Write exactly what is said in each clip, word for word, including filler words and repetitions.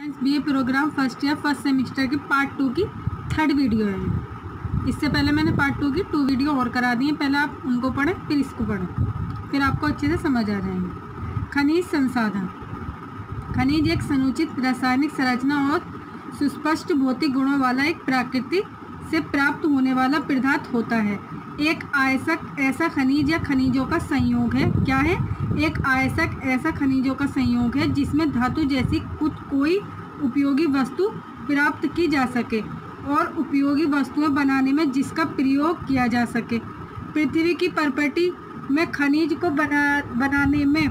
BA program first year first semester की part two की third video है। इससे पहले मैंने पार्ट टू की टू वीडियो और करा दी है। पहले आप उनको पढ़ें फिर इसको पढ़ें, फिर आपको अच्छे से समझ आ जाएंगे। खनिज संसाधन। खनिज एक समुचित रासायनिक संरचना और सुस्पष्ट भौतिक गुणों वाला एक प्रकृति से प्राप्त होने वाला पदार्थ होता है। एक आयसक ऐसा खनिज या खनिजों का संयोग है। क्या है? एक आयसक ऐसा खनिजों का संयोग है जिसमें धातु जैसी कुछ कोई उपयोगी वस्तु प्राप्त की जा सके और उपयोगी वस्तुएं बनाने में जिसका प्रयोग किया जा सके। पृथ्वी की प्रॉपर्टी में खनिज को बना बनाने में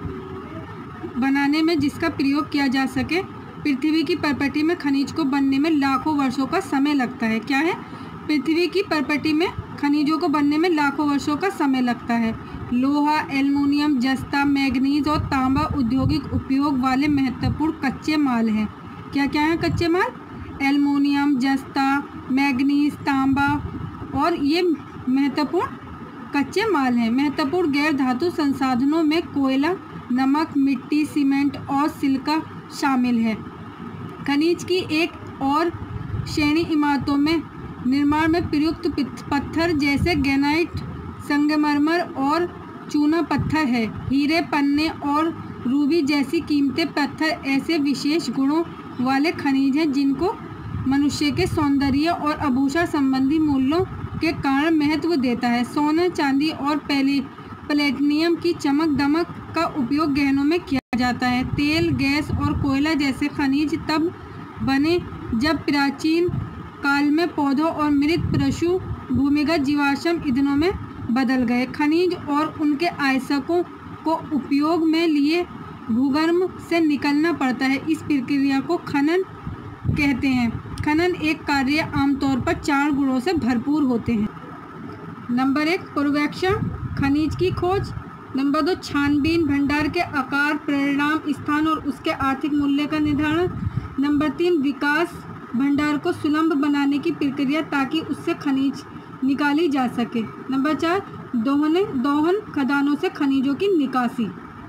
बनाने में जिसका प्रयोग किया जा सके। पृथ्वी की प्रॉपर्टी में खनिज को बनने में लाखों वर्षों का समय लगता है। क्या है? पृथ्वी की प्रॉपर्टी में खनिजों को बनने में लाखों वर्षों का समय लगता है। लोहा, एल्युमिनियम, जस्ता, मैग्नीज और तांबा औद्योगिक उपयोग वाले महत्वपूर्ण कच्चे माल हैं। क्या क्या है कच्चे माल? एल्युमिनियम, जस्ता, मैग्नीज, तांबा और ये महत्वपूर्ण कच्चे माल हैं। महत्वपूर्ण गैर धातु संसाधनों में कोयला, नमक, मिट्टी, सीमेंट और सिलिका शामिल है। खनिज की एक और श्रेणी इमारतों में निर्माण में प्रयुक्त पत्थर जैसे ग्रेनाइट, संगमरमर और चूना पत्थर है। हीरे, पन्ने और रूबी जैसी कीमती पत्थर ऐसे विशेष गुणों वाले खनिज हैं जिनको मनुष्य के सौंदर्य और आभूषण संबंधी मूल्यों के कारण महत्व देता है। सोना, चांदी और पैली प्लेटिनियम की चमक दमक का उपयोग गहनों में किया जाता है। तेल, गैस और कोयला जैसे खनिज तब बने जब प्राचीन काल में पौधों और मृत पशु भूमिगत जीवाश्म ईंधनों में बदल गए। खनिज और उनके आयसकों को उपयोग में लिए भूगर्भ से निकलना पड़ता है। इस प्रक्रिया को खनन कहते हैं। खनन एक कार्य आमतौर पर चार गुणों से भरपूर होते हैं। नंबर एक, पूर्वेक्षण, खनिज की खोज। नंबर दो, छानबीन, भंडार के आकार, परिणाम, स्थान और उसके आर्थिक मूल्य का निर्धारण। नंबर तीन, विकास, भंडार को सुलभ बनाने की प्रक्रिया ताकि उससे खनिज निकाली जा सके। नंबर चार, दोहन दोहन खदानों से खनिजों की निकासी।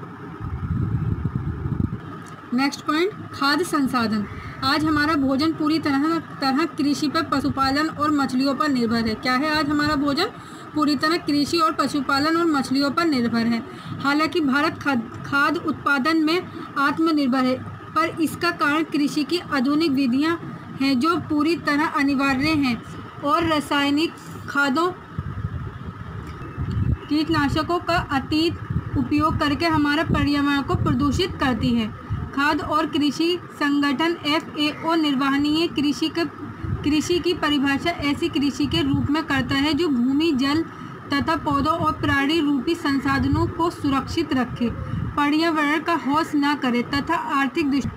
नेक्स्ट पॉइंट, खाद्य संसाधन। आज हमारा भोजन पूरी तरह तरह कृषि पर, पशुपालन और मछलियों पर निर्भर है। क्या है? आज हमारा भोजन पूरी तरह कृषि और पशुपालन और मछलियों पर निर्भर है। हालांकि भारत खाद्य उत्पादन में आत्मनिर्भर है, पर इसका कारण कृषि की आधुनिक विधियां हैं जो पूरी तरह अनिवार्य हैं और रासायनिक खादों, कीटनाशकों का अत्यधिक उपयोग करके हमारे पर्यावरण को प्रदूषित करती है। खाद्य और कृषि संगठन एफ ए ओ निर्वहनीय कृषि के कृषि की परिभाषा ऐसी कृषि के रूप में करता है जो भूमि, जल तथा पौधों और प्राणी रूपी संसाधनों को सुरक्षित रखे, पर्यावरण का ह्रास न करे तथा आर्थिक दृष्टि,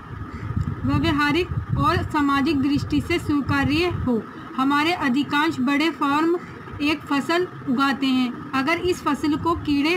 व्यावहारिक और सामाजिक दृष्टि से स्वीकार्य हो। हमारे अधिकांश बड़े फार्म एक फसल उगाते हैं। अगर इस फसल को कीड़े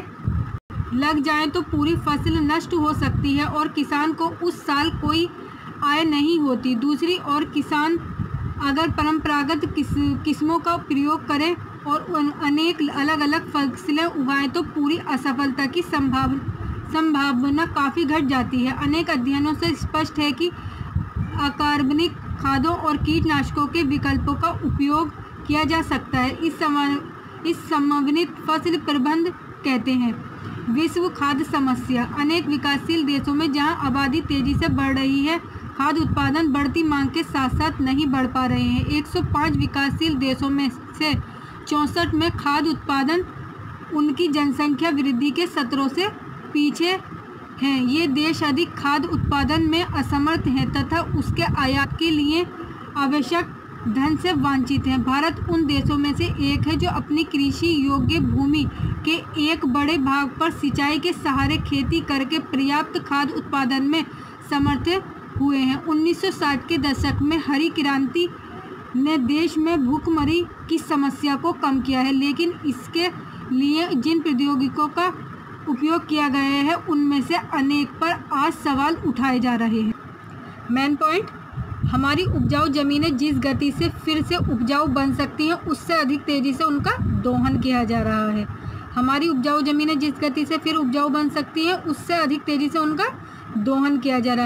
लग जाएं तो पूरी फसल नष्ट हो सकती है और किसान को उस साल कोई आय नहीं होती। दूसरी ओर किसान अगर परंपरागत किस, किस्मों का प्रयोग करें और अनेक अलग अलग फसलें उगाएं तो पूरी असफलता की संभावना संभावना काफ़ी घट जाती है। अनेक अध्ययनों से स्पष्ट है कि अकार्बनिक खादों और कीटनाशकों के विकल्पों का उपयोग किया जा सकता है। इस सम इस समन्वित फसल प्रबंधन कहते हैं। विश्व खाद्य समस्या। अनेक विकासशील देशों में जहां आबादी तेजी से बढ़ रही है, खाद्य उत्पादन बढ़ती मांग के साथ साथ नहीं बढ़ पा रहे हैं। एक सौ पाँच विकासशील देशों में से चौंसठ में खाद्य उत्पादन उनकी जनसंख्या वृद्धि के सत्रों से पीछे हैं। ये देश अधिक खाद्य उत्पादन में असमर्थ हैं तथा उसके आयात के लिए आवश्यक धन से वंचित हैं। भारत उन देशों में से एक है जो अपनी कृषि योग्य भूमि के एक बड़े भाग पर सिंचाई के सहारे खेती करके पर्याप्त खाद्य उत्पादन में समर्थ हुए हैं। उन्नीस सौ साठ के दशक में हरी क्रांति ने देश में भूखमरी की समस्या को कम किया है, लेकिन इसके लिए जिन प्रौद्योगिकियों का उपयोग किया गया है उनमें से अनेक पर आज सवाल उठाए जा रहे हैं। मेन पॉइंट, हमारी उपजाऊ ज़मीनें जिस गति से फिर से उपजाऊ बन सकती हैं उससे अधिक तेज़ी से उनका दोहन किया जा रहा है। हमारी उपजाऊ ज़मीनें जिस गति से फिर उपजाऊ बन सकती हैं उससे अधिक तेज़ी से उनका दोहन किया जा रहा है।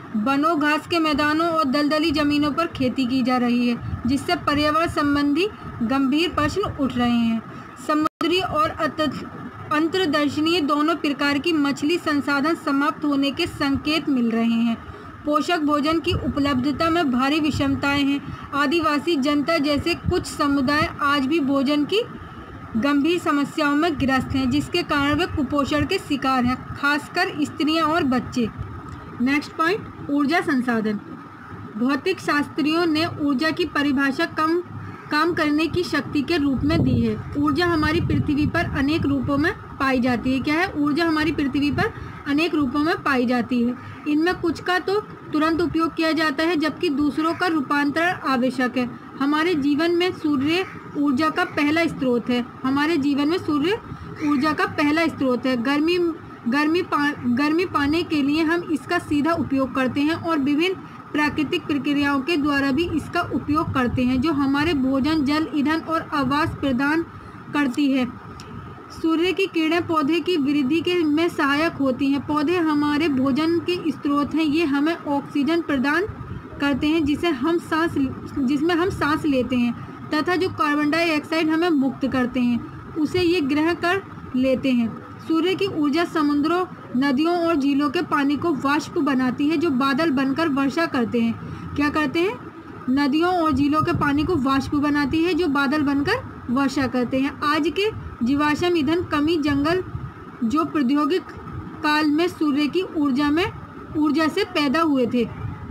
वनों, घास के मैदानों और दलदली जमीनों पर खेती की जा रही है, जिससे पर्यावरण संबंधी गंभीर प्रश्न उठ रहे हैं। समुद्री और अंतर्देशीय दोनों प्रकार की मछली संसाधन समाप्त होने के संकेत मिल रहे हैं। पोषक भोजन की उपलब्धता में भारी विषमताएं हैं। आदिवासी जनता जैसे कुछ समुदाय आज भी भोजन की गंभीर समस्याओं में ग्रस्त हैं, जिसके कारण वे कुपोषण के शिकार हैं, खासकर स्त्रियां और बच्चे। नेक्स्ट पॉइंट, ऊर्जा संसाधन। भौतिक शास्त्रियों ने ऊर्जा की परिभाषा कम काम करने की शक्ति के रूप में दी है। ऊर्जा हमारी पृथ्वी पर अनेक रूपों में पाई जाती है। क्या है? ऊर्जा हमारी पृथ्वी पर अनेक रूपों में पाई जाती है। इनमें कुछ का तो तुरंत उपयोग किया जाता है, जबकि दूसरों का रूपांतरण आवश्यक है। हमारे जीवन में सूर्य ऊर्जा का पहला स्रोत है। हमारे जीवन में सूर्य ऊर्जा का पहला स्रोत है। गर्मी गर्मी पा गर्मी पाने के लिए हम इसका सीधा उपयोग करते हैं और विभिन्न प्राकृतिक प्रक्रियाओं के द्वारा भी इसका उपयोग करते हैं, जो हमारे भोजन, जल, ईंधन और आवास प्रदान करती है। सूर्य की किरणें पौधे की वृद्धि के में सहायक होती हैं। पौधे हमारे भोजन के स्रोत हैं। ये हमें ऑक्सीजन प्रदान करते हैं, जिसे हम सांस जिसमें हम सांस लेते हैं, तथा जो कार्बन डाइऑक्साइड हमें मुक्त करते हैं, उसे ये ग्रहण कर लेते हैं। सूर्य की ऊर्जा समुद्रों, नदियों और झीलों के पानी को वाष्प बनाती है, जो बादल बनकर वर्षा करते हैं। क्या करते हैं? नदियों और झीलों के पानी को वाष्प बनाती है, जो बादल बनकर वर्षा करते हैं। आज के जीवाश्म ईंधन कमी जंगल जो प्रौद्योगिक काल में सूर्य की ऊर्जा में ऊर्जा से पैदा हुए थे।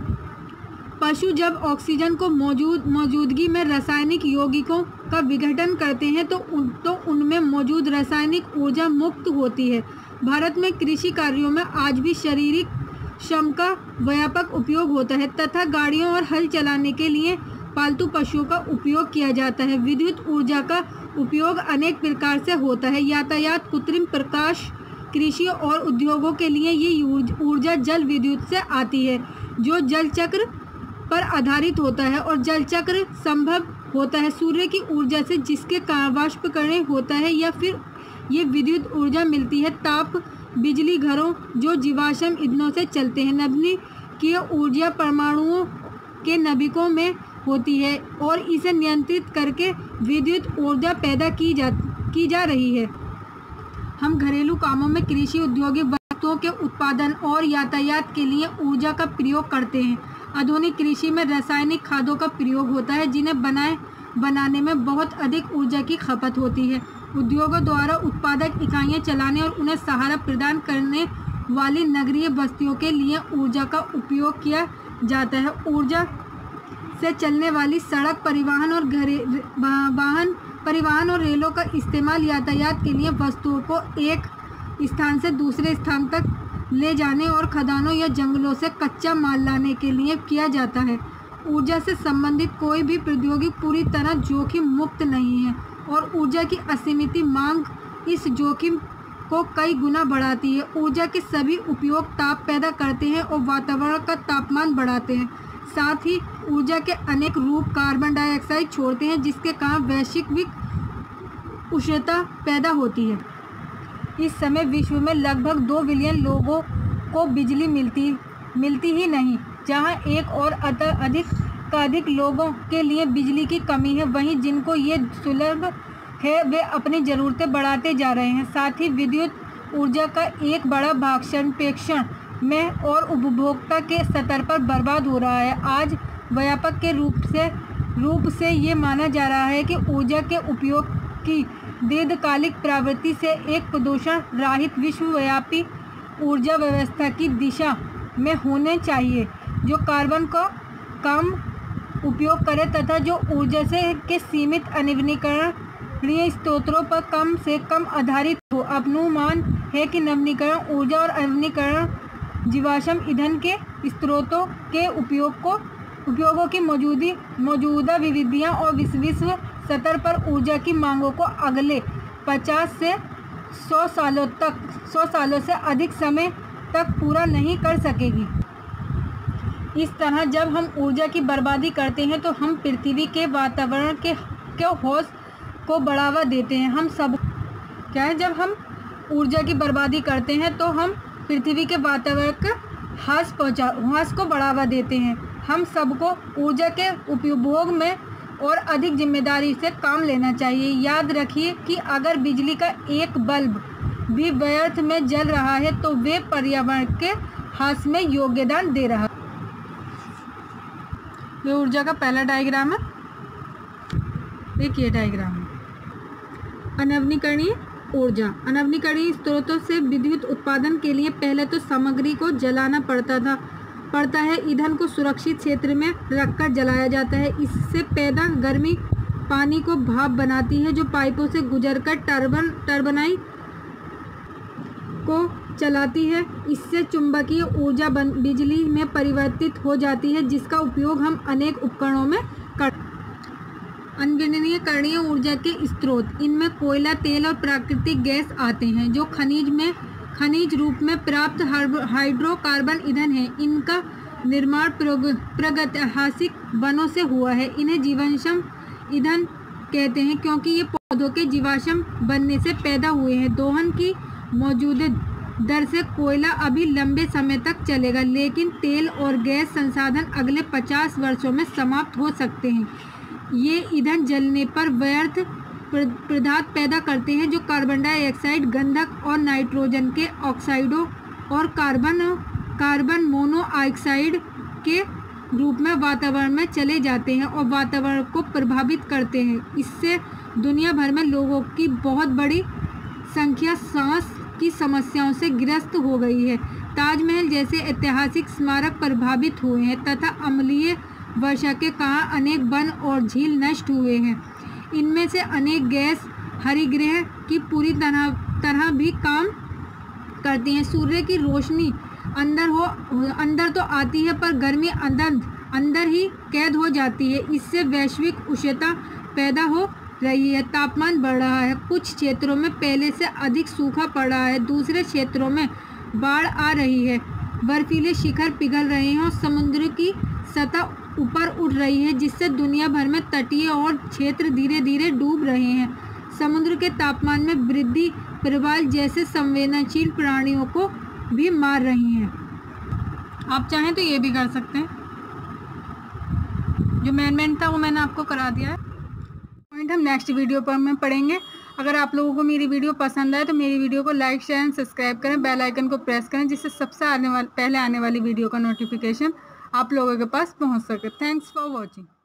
पशु जब ऑक्सीजन को मौजूद मौजूदगी में रासायनिक यौगिकों का विघटन करते हैं तो उन तो उनमें मौजूद रासायनिक ऊर्जा मुक्त होती है। भारत में कृषि कार्यों में आज भी शारीरिक श्रम का व्यापक उपयोग होता है तथा गाड़ियों और हल चलाने के लिए पालतू पशुओं का उपयोग किया जाता है। विद्युत ऊर्जा का उपयोग अनेक प्रकार से होता है। यातायात, कृत्रिम प्रकाश, कृषि और उद्योगों के लिए ये ऊर्जा जल विद्युत से आती है, जो जल चक्र पर आधारित होता है और जल चक्र संभव होता है सूर्य की ऊर्जा से, जिसके कारण वाष्पीकरण होता है या फिर ये विद्युत ऊर्जा मिलती है। ताप बिजली घरों जो जीवाश्म ईंधनों से चलते हैं। नवीकरणीय ऊर्जा परमाणुओं के नभिकों में होती है और इसे नियंत्रित करके विद्युत ऊर्जा पैदा की जा की जा रही है। हम घरेलू कामों में कृषि, औद्योगिक वस्तुओं के उत्पादन और यातायात के लिए ऊर्जा का प्रयोग करते हैं। आधुनिक कृषि में रासायनिक खादों का प्रयोग होता है, जिन्हें बनाए बनाने में बहुत अधिक ऊर्जा की खपत होती है। उद्योगों द्वारा उत्पादक इकाइयां चलाने और उन्हें सहारा प्रदान करने वाली नगरीय बस्तियों के लिए ऊर्जा का उपयोग किया जाता है। ऊर्जा से चलने वाली सड़क परिवहन और घरे वाहन परिवहन और रेलों का इस्तेमाल यातायात के लिए वस्तुओं को एक स्थान से दूसरे स्थान तक ले जाने और खदानों या जंगलों से कच्चा माल लाने के लिए किया जाता है। ऊर्जा से संबंधित कोई भी प्रौद्योगिकी पूरी तरह जोखिम मुक्त नहीं है और ऊर्जा की असीमित मांग इस जोखिम को कई गुना बढ़ाती है। ऊर्जा के सभी उपयोग ताप पैदा करते हैं और वातावरण का तापमान बढ़ाते हैं। साथ ही ऊर्जा के अनेक रूप कार्बन डाइऑक्साइड छोड़ते हैं, जिसके कारण वैश्विक उष्णता पैदा होती है। इस समय विश्व में लगभग दो बिलियन लोगों को बिजली मिलती मिलती ही नहीं। जहां एक और अधिक का अधिक लोगों के लिए बिजली की कमी है, वहीं जिनको ये सुलभ है वे अपनी ज़रूरतें बढ़ाते जा रहे हैं। साथ ही विद्युत ऊर्जा का एक बड़ा भाग संप्रेषण में और उपभोक्ता के स्तर पर बर्बाद हो रहा है। आज व्यापक के रूप से रूप से ये माना जा रहा है कि ऊर्जा के उपयोग की दीर्घकालिक प्रवृत्ति से एक प्रदूषण रहित विश्वव्यापी ऊर्जा व्यवस्था की दिशा में होने चाहिए, जो कार्बन का कम उपयोग करे तथा जो ऊर्जा से के सीमित नवीकरणीय स्रोतों पर कम से कम आधारित हो। अनुमान है कि नवीकरण ऊर्जा और नवीकरण जीवाश्म ईंधन के स्रोतों के उपयोग को उपयोगों की मौजूदी मौजूदा विविधियाँ और विश्व विश्व स्तर पर ऊर्जा की मांगों को अगले पचास से सौ सालों तक सौ सालों से अधिक समय तक पूरा नहीं कर सकेगी। इस तरह जब हम ऊर्जा की बर्बादी करते हैं तो हम पृथ्वी के वातावरण के के होश को बढ़ावा देते हैं। हम सब क्या है जब हम ऊर्जा की बर्बादी करते हैं तो हम पृथ्वी के वातावरण के ह्रास पहुँचा ह्रास को बढ़ावा देते हैं। हम सबको ऊर्जा के उपभोग में और अधिक जिम्मेदारी से काम लेना चाहिए। याद रखिए कि अगर बिजली का एक बल्ब भी व्यर्थ में जल रहा है तो वे पर्यावरण के ह्रास में योगदान दे रहा है। ये ऊर्जा का पहला डायग्राम है, एक ये डायग्राम है। अनवनीकरणीय ऊर्जा। अनवनीकरणीय स्रोतों से विद्युत उत्पादन के लिए पहले तो सामग्री को जलाना पड़ता था पड़ता है ईंधन को सुरक्षित क्षेत्र में रखकर जलाया जाता है। इससे पैदा गर्मी पानी को भाप बनाती है जो पाइपों से गुजरकर टर्बन टर्बाइन को चलाती है। इससे चुंबकीय ऊर्जा बिजली में परिवर्तित हो जाती है जिसका उपयोग हम अनेक उपकरणों में कर अनवीकरणीय ऊर्जा के स्रोत। इनमें कोयला, तेल और प्राकृतिक गैस आते हैं जो खनिज में खनिज रूप में प्राप्त हाइड्रोकार्बन ईंधन है। इनका निर्माण प्रागैतिहासिक वनों से हुआ है। इन्हें जीवाश्म ईंधन कहते हैं क्योंकि ये पौधों के जीवाश्म बनने से पैदा हुए हैं। दोहन की मौजूदा दर से कोयला अभी लंबे समय तक चलेगा, लेकिन तेल और गैस संसाधन अगले पचास वर्षों में समाप्त हो सकते हैं। ये ईंधन जलने पर व्यर्थ पदार्थ पैदा करते हैं जो कार्बन डाइऑक्साइड, गंधक और नाइट्रोजन के ऑक्साइडों और कार्बन कार्बन मोनोऑक्साइड के रूप में वातावरण में चले जाते हैं और वातावरण को प्रभावित करते हैं। इससे दुनिया भर में लोगों की बहुत बड़ी संख्या सांस की समस्याओं से ग्रस्त हो गई है। ताजमहल जैसे ऐतिहासिक स्मारक प्रभावित हुए हैं तथा अम्लीय वर्षा के कारण अनेक वन और झील नष्ट हुए हैं। इनमें से अनेक गैस हरितगृह की पूरी तरह तरह भी काम करती हैं। सूर्य की रोशनी अंदर हो अंदर तो आती है पर गर्मी अंदर अंदर ही कैद हो जाती है। इससे वैश्विक उष्णता पैदा हो रही है, तापमान बढ़ रहा है। कुछ क्षेत्रों में पहले से अधिक सूखा पड़ रहा है, दूसरे क्षेत्रों में बाढ़ आ रही है, बर्फीले शिखर पिघल रहे हैं और समुद्र की सतह ऊपर उठ रही है जिससे दुनिया भर में तटीय और क्षेत्र धीरे धीरे डूब रहे हैं। समुद्र के तापमान में वृद्धि प्रवाल जैसे संवेदनशील प्राणियों को भी मार रही है। आप चाहें तो ये भी कर सकते हैं। जो मेन मेन था वो मैंने आपको करा दिया है। पॉइंट हम नेक्स्ट वीडियो पर में पढ़ेंगे। अगर आप लोगों को मेरी वीडियो पसंद आए तो मेरी वीडियो को लाइक, शेयर एंड सब्सक्राइब करें, बेल आइकन को प्रेस करें जिससे सबसे आने वाले पहले आने वाली वीडियो का नोटिफिकेशन आप लोगों के पास पहुंच सके। Thanks for watching.